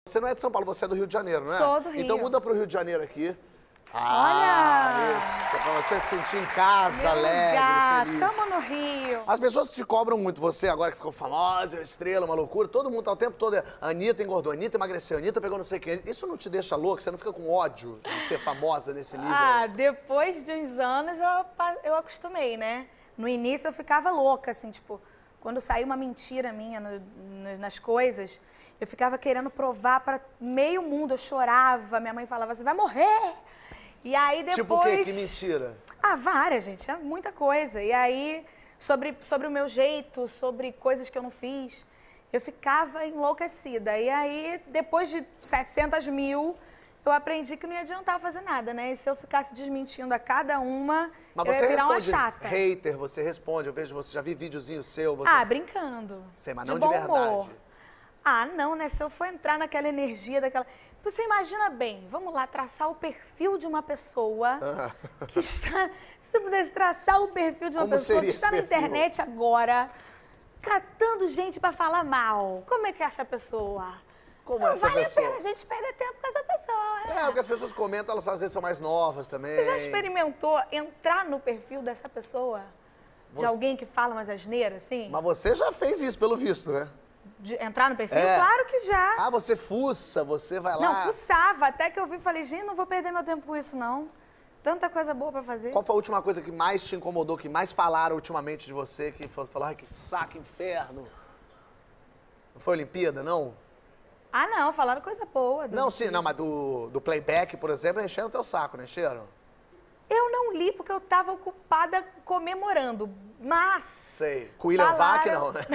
Você não é de São Paulo, você é do Rio de Janeiro, não é? Sou do Rio. Então muda pro Rio de Janeiro aqui. Olha! Isso, pra você se sentir em casa, Meu alegre, lugar, feliz. tamo no Rio. As pessoas te cobram muito, você agora que ficou famosa, uma estrela, uma loucura, todo mundo tá o tempo todo, a Anitta engordou, a Anitta emagreceu, a Anitta pegou não sei o quê. Isso não te deixa louca? Você não fica com ódio de ser famosa nesse nível? Ah, depois de uns anos eu acostumei, né? No início eu ficava louca, assim, tipo, quando saiu uma mentira minha nas coisas, eu ficava querendo provar para meio mundo, eu chorava, minha mãe falava, você vai morrer! E aí depois... Tipo o quê? Que mentira? Ah, várias, gente, é muita coisa. E aí, sobre o meu jeito, sobre coisas que eu não fiz, eu ficava enlouquecida. E aí, depois de 700 mil, eu aprendi que não ia adiantar fazer nada, né? E se eu ficasse desmentindo a cada uma, Mas eu você ia virar uma responde chata. hater, você responde, eu vejo, você já vi videozinho seu, você... Ah, brincando. Sei, mas de não bom de verdade. humor. Ah, não, né? Se eu for entrar naquela energia, daquela... Você imagina bem, vamos lá, traçar o perfil de uma pessoa que está... Se você pudesse traçar o perfil de uma Como pessoa seria que está na esse perfil? internet agora, catando gente para falar mal, como é que é essa pessoa? Como Não é essa vale pessoa? a pena a gente perder tempo com essa pessoa. É, porque as pessoas comentam, elas às vezes são mais novas também. Você já experimentou entrar no perfil dessa pessoa? De alguém que fala umas asneiras, assim? Mas você já fez isso, pelo visto, né? De entrar no perfil? É. Claro que já. Ah, você fuça, você vai lá... Não, fuçava. Até que eu vi e falei, gente, não vou perder meu tempo com isso, não. Tanta coisa boa pra fazer. Qual foi a última coisa que mais te incomodou, que mais falaram ultimamente de você, que falou, ai, que saco, inferno? Não foi Olimpíada, não? Ah, não, falaram coisa boa. Não, sim, não, mas do playback, por exemplo, encheram teu saco, não encheram? Eu não li porque eu tava ocupada comemorando, mas... Sei. Com o William Vac, não, né?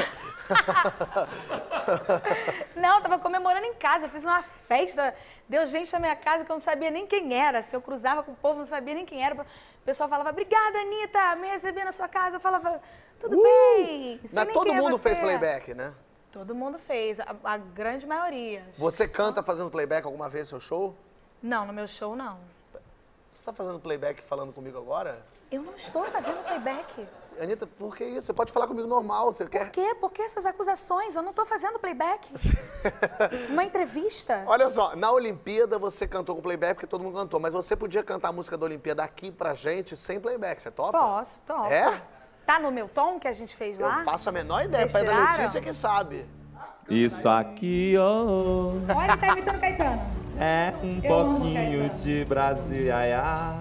Não, eu tava comemorando em casa, fiz uma festa, deu gente na minha casa que eu não sabia nem quem era. Se eu cruzava com o povo, não sabia nem quem era. O pessoal falava, obrigada, Anitta, me recebi na sua casa. Eu falava, tudo bem. Sei Mas nem todo quem é mundo você. fez playback, né? Todo mundo fez, a grande maioria. Você canta fazendo playback alguma vez no seu show? Não, no meu show não. Você tá fazendo playback falando comigo agora? Eu não estou fazendo playback. Anitta, por que isso? Você pode falar comigo normal, você quer... Por quê? Por que essas acusações? Eu não estou fazendo playback. Uma entrevista. Olha só, na Olimpíada você cantou com playback porque todo mundo cantou, mas você podia cantar a música da Olimpíada aqui pra gente sem playback, você topa? Posso, topo. É? Tá no meu tom que a gente fez lá? Eu faço a menor ideia, Vocês pai da tiraram? Letícia que sabe. Isso aqui, ó, Olha, ele tá imitando Caetano. é um Eu amo pouquinho Caetano. de Brasil, ai, ai.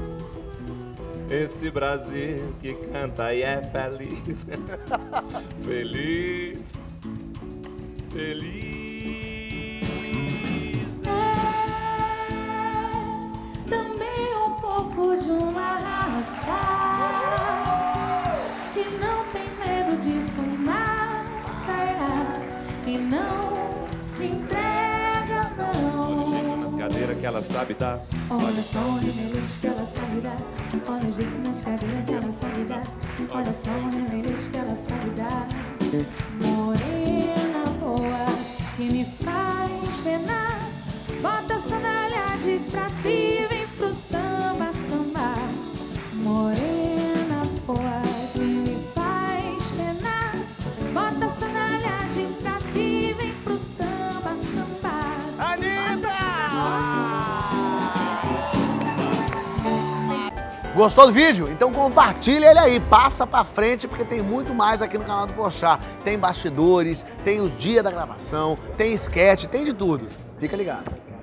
Esse Brasil que canta e é feliz. Feliz, feliz. É também um pouco de uma raça que não tem medo de fumaça e não se entrega, Olha o jeito não. nas cadeiras que ela sabe dar. Olha só o remédio que ela sabe dar. Olha o jeito nas cadeiras que ela sabe dar. Olha só o remédio que ela sabe dar. Morena boa que me faz penar. Bota a sandália de prata e vem pro samba, samba. Morena boa que me faz penar. Bota a sandália de prata e vem pro samba, samba. Gostou do vídeo? Então compartilha ele aí, passa pra frente, porque tem muito mais aqui no canal do Porchat. Tem bastidores, tem os dias da gravação, tem sketch, tem de tudo. Fica ligado.